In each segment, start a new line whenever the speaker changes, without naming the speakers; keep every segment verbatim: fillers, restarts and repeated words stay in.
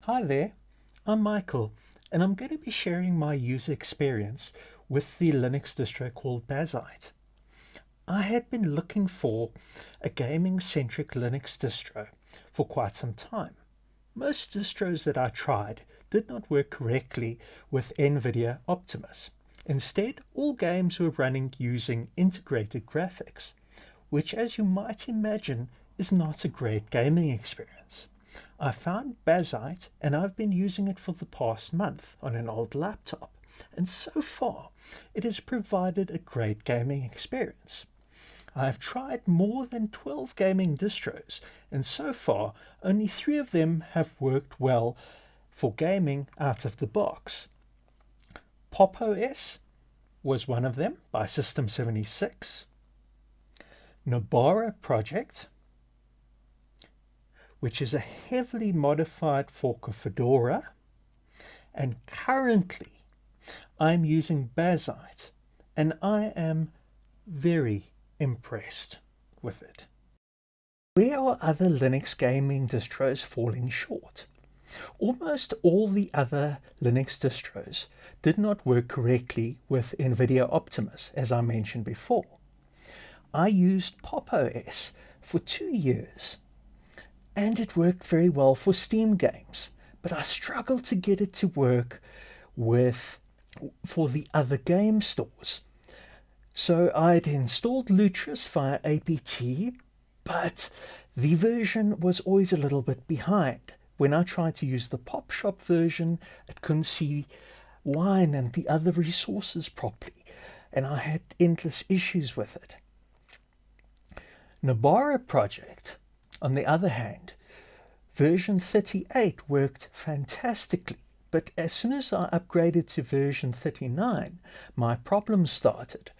Hi there, I'm Michael, and I'm going to be sharing my user experience with the Linux distro called Bazzite. I had been looking for a gaming-centric Linux distro for quite some time. Most distros that I tried did not work correctly with Nvidia Optimus. Instead, all games were running using integrated graphics, which, as you might imagine, is not a great gaming experience. I found Bazzite and I've been using it for the past month on an old laptop, and so far it has provided a great gaming experience. I've tried more than twelve gaming distros, and so far only three of them have worked well for gaming out of the box. Pop O S was one of them by System seventy-six, Nvidia Project, which is a heavily modified fork of Fedora, and currently I'm using Bazzite, and I am very impressed with it. Where are other Linux gaming distros falling short? Almost all the other Linux distros did not work correctly with Nvidia Optimus, as I mentioned before. I used Pop O S for two years, and it worked very well for Steam games, but I struggled to get it to work with for the other game stores. So I'd installed Lutris via apt, but the version was always a little bit behind. When I tried to use the PopShop version, it couldn't see Wine and the other resources properly, and I had endless issues with it. Nvidia Project, on the other hand, version thirty-eight worked fantastically, but as soon as I upgraded to version thirty-nine, my problems started.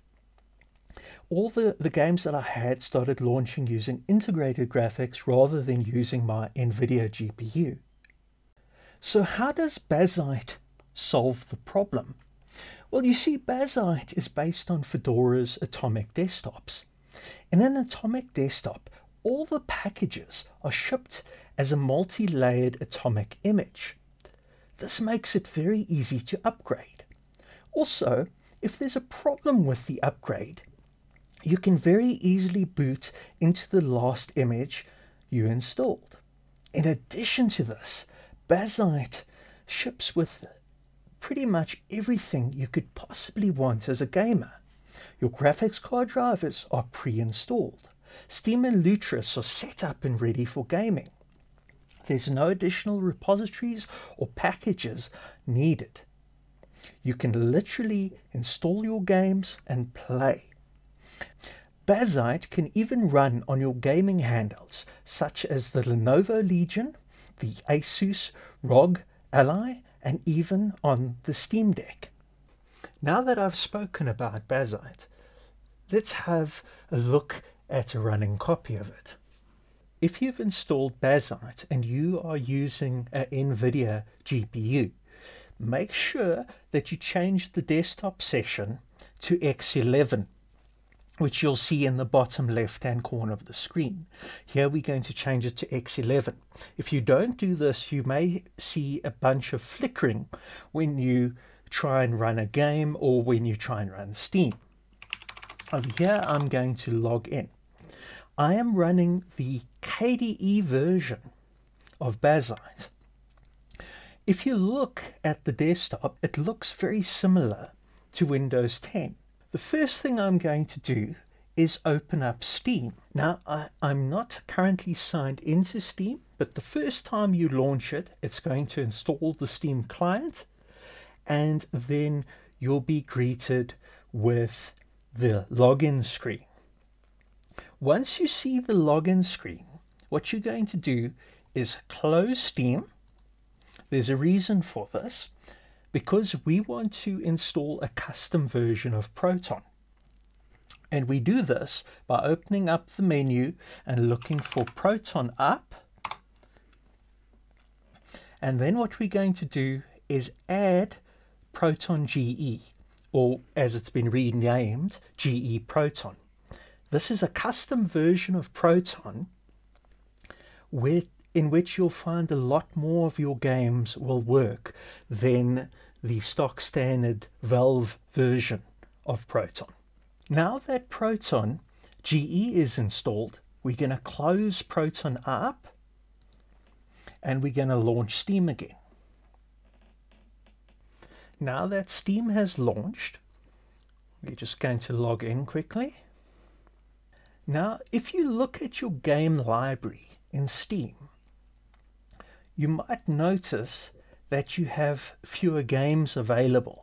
All the, the games that I had started launching using integrated graphics rather than using my Nvidia G P U. So how does Bazzite solve the problem? Well, you see, Bazzite is based on Fedora's Atomic desktops. In an Atomic desktop, all the packages are shipped as a multi-layered atomic image. This makes it very easy to upgrade. Also, if there's a problem with the upgrade, you can very easily boot into the last image you installed. In addition to this, Bazzite ships with pretty much everything you could possibly want as a gamer. Your graphics card drivers are pre-installed. Steam and Lutris are set up and ready for gaming. There's no additional repositories or packages needed. You can literally install your games and play. Bazzite can even run on your gaming handhelds, such as the Lenovo Legion, the Asus R O G Ally, and even on the Steam Deck. Now that I've spoken about Bazzite, let's have a look at a running copy of it. If you've installed Bazzite and you are using an Nvidia G P U, make sure that you change the desktop session to X eleven, which you'll see in the bottom left hand corner of the screen. Here we're going to change it to X eleven. If you don't do this, you may see a bunch of flickering when you try and run a game or when you try and run Steam. Over here I'm going to log in. I am running the K D E version of Bazzite. If you look at the desktop, it looks very similar to Windows ten. The first thing I'm going to do is open up Steam. Now, I, I'm not currently signed into Steam, but the first time you launch it, it's going to install the Steam client, and then you'll be greeted with the login screen. Once you see the login screen, what you're going to do is close Steam. There's a reason for this, because we want to install a custom version of Proton. And we do this by opening up the menu and looking for Proton-U P. And then what we're going to do is add Proton G E, or as it's been renamed, G E-Proton. This is a custom version of Proton where in which you'll find a lot more of your games will work than the stock standard Valve version of Proton. Now that Proton G E is installed, we're going to close Proton-U P and we're going to launch Steam again. Now that Steam has launched, we're just going to log in quickly. Now, if you look at your game library in Steam, you might notice that you have fewer games available.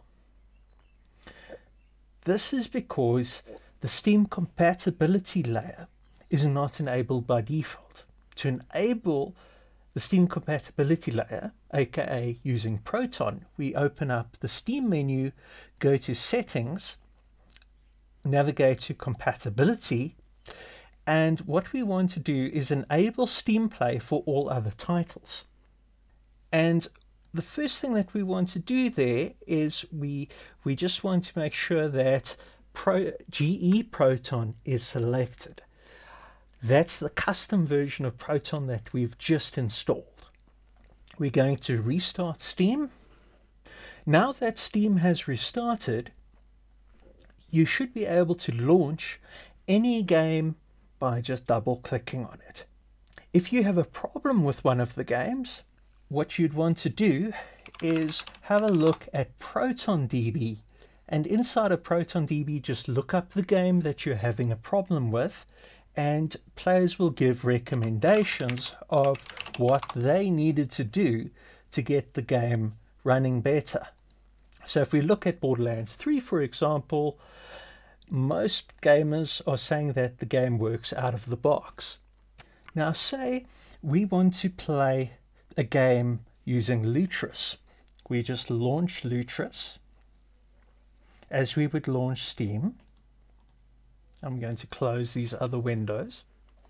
This is because the Steam compatibility layer is not enabled by default. To enable the Steam compatibility layer, aka using Proton, we open up the Steam menu, go to Settings, navigate to Compatibility, and what we want to do is enable Steam Play for all other titles. And the first thing that we want to do there is we we just want to make sure that Pro, G E-Proton is selected. That's the custom version of Proton that we've just installed. We're going to restart Steam. Now that Steam has restarted, you should be able to launch any game by just double clicking on it. If you have a problem with one of the games, what you'd want to do is have a look at ProtonDB, and inside of ProtonDB just look up the game that you're having a problem with, and players will give recommendations of what they needed to do to get the game running better. So if we look at Borderlands three, for example, most gamers are saying that the game works out of the box. Now say we want to play a game using Lutris. We just launch Lutris as we would launch Steam. I'm going to close these other windows.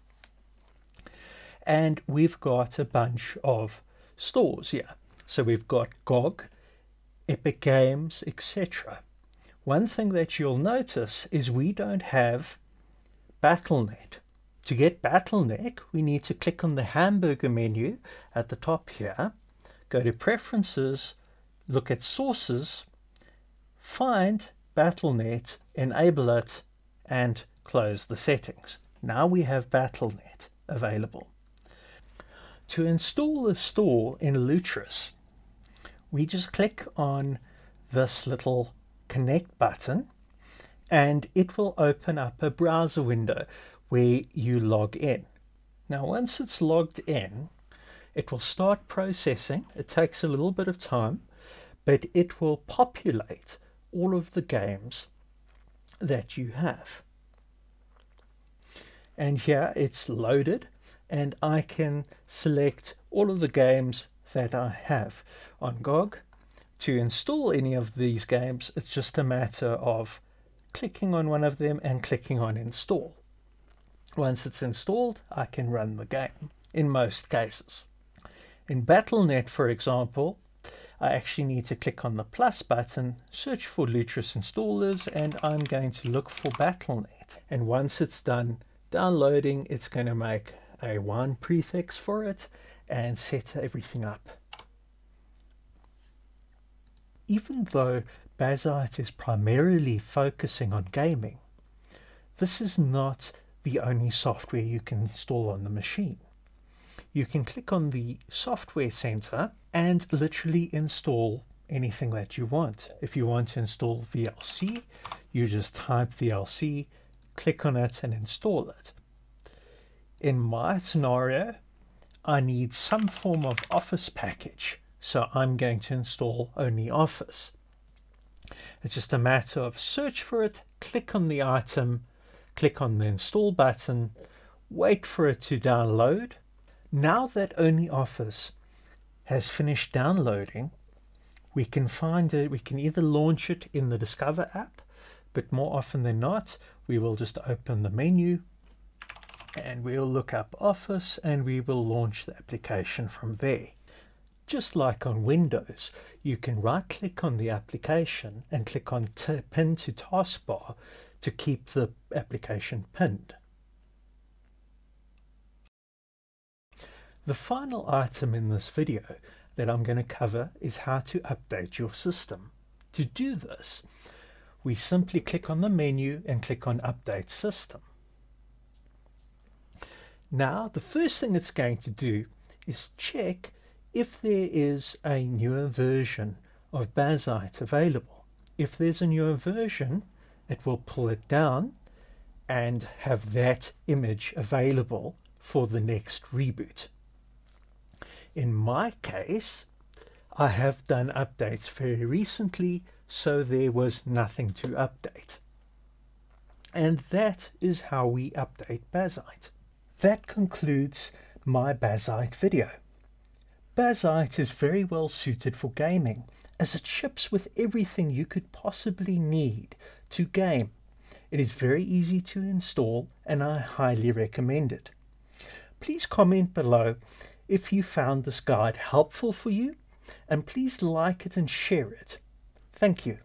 And we've got a bunch of stores here. So we've got G O G, Epic Games, et cetera. One thing that you'll notice is we don't have Battle dot net. To get Battle dot net, we need to click on the hamburger menu at the top here, go to Preferences, look at Sources, find Battle dot net, enable it, and close the settings. Now we have Battle dot net available. To install the store in Lutris, we just click on this little Connect button, and it will open up a browser window where you log in. Now once it's logged in, it will start processing. It takes a little bit of time, but it will populate all of the games that you have. And here it's loaded, and I can select all of the games that I have on G O G. To install any of these games, it's just a matter of clicking on one of them and clicking on Install. Once it's installed, I can run the game in most cases. In Battle dot net, for example, I actually need to click on the plus button, search for Lutris installers, and I'm going to look for Battle dot net. And once it's done downloading, it's going to make a WAN prefix for it and set everything up. Even though Bazzite is primarily focusing on gaming, this is not the only software you can install on the machine. You can click on the Software Center and literally install anything that you want. If you want to install V L C, you just type V L C, click on it and install it. In my scenario, I need some form of Office package, so I'm going to install only Office. It's just a matter of search for it, click on the item, click on the install button, wait for it to download. Now that only Office has finished downloading, we can find it, we can either launch it in the Discover app, but more often than not, we will just open the menu and we'll look up Office and we will launch the application from there. Just like on Windows, you can right click on the application and click on Pin to Taskbar to keep the application pinned. The final item in this video that I'm going to cover is how to update your system. To do this, we simply click on the menu and click on Update System. Now, the first thing it's going to do is check if there is a newer version of Bazzite available. If there's a newer version, it will pull it down and have that image available for the next reboot. In my case, I have done updates very recently, so there was nothing to update. And that is how we update Bazzite. That concludes my Bazzite video. Bazzite is very well suited for gaming, as it ships with everything you could possibly need to game. It is very easy to install and I highly recommend it. Please comment below if you found this guide helpful for you, and please like it and share it. Thank you.